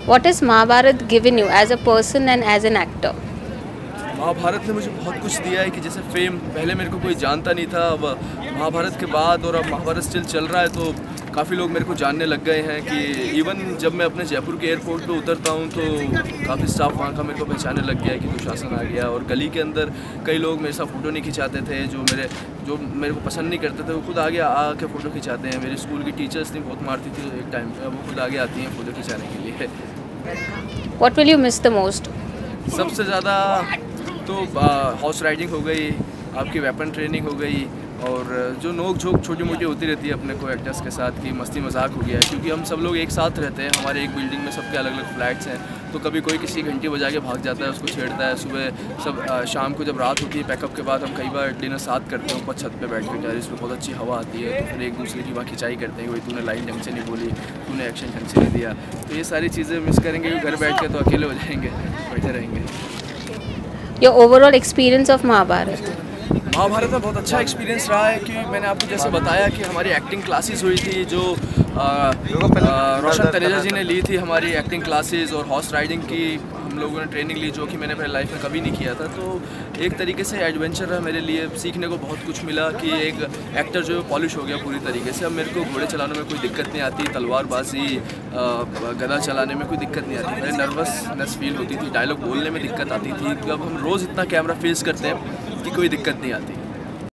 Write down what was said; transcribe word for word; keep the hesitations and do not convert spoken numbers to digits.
What has Mahabharat given you as a person and as an actor? Mahabharat ने मुझे बहुत कुछ दिया है कि जैसे फेम पहले मेरे को कोई जानता नहीं था, अब महाभारत के बाद और अब महाभारत स्टिल चल रहा है तो काफ़ी लोग मेरे को जानने लग गए हैं कि इवन जब मैं अपने जयपुर के एयरपोर्ट पे उतरता हूँ तो काफ़ी स्टाफ वहाँ का मेरे को पहचानने लग गया है कि दुशासन आ गया। और गली के अंदर कई लोग मेरे साथ फ़ोटो नहीं खिंचाते थे, जो मेरे जो मेरे को पसंद नहीं करते थे वो खुद आगे आके फ़ोटो खिंचाते हैं। मेरे स्कूल की टीचर्स ने बहुत मारती थी एक टाइम पे, वो खुद आगे आती हैं फ़ोटो खिंचाने के लिए। What will you miss the most? सबसे ज़्यादा तो हॉर्स राइडिंग हो गई, आपकी वेपन ट्रेनिंग हो गई, और जो नोक झोंक छोटी मोटी होती रहती है अपने को एक्टर्स के साथ की मस्ती मजाक हो गया है, क्योंकि हम सब लोग एक साथ रहते हैं। हमारे एक बिल्डिंग में सबके अलग अलग फ्लैट्स हैं, तो कभी कोई किसी घंटी बजा के भाग जाता है, उसको छेड़ता है। सुबह सब शाम को जब रात होती है पैकअप के बाद हम कई बार डिनर साथ करते हैं ऊपर छत पे बैठ कर, यार इसमें बहुत अच्छी हवा आती है, तो फिर एक दूसरे की वहाँ खिंचाई करते हैं, वही तूने लाइन ढंग से नहीं बोली, तूने एक्शन ढंग से नहीं दिया। तो ये सारी चीज़ें मिस करेंगे, घर बैठ के तो अकेले हो जाएंगे, बैठे रहेंगे। Your overall experience of Mahabharat? Mahabharat में बहुत अच्छा एक्सपीरियंस रहा है कि मैंने आपको जैसे बताया कि हमारी एक्टिंग क्लासेस हुई थी, जो रोशन तनेजा जी ने ली थी हमारी एक्टिंग क्लासेस, और हॉर्स राइडिंग की हम लोगों ने ट्रेनिंग ली, जो कि मैंने अपने लाइफ में कभी नहीं किया था। तो एक तरीके से एडवेंचर रहा मेरे लिए, सीखने को बहुत कुछ मिला कि एक एक्टर जो है पॉलिश हो गया पूरी तरीके से। अब मेरे को घोड़े चलाने में कोई दिक्कत नहीं आती, तलवारबाजी गदा चलाने में कोई दिक्कत नहीं आती। मेरे नर्वसनेस फील होती थी, डायलॉग बोलने में दिक्कत आती थी। अब हम रोज़ इतना कैमरा फेस करते हैं कि कोई दिक्कत नहीं आती।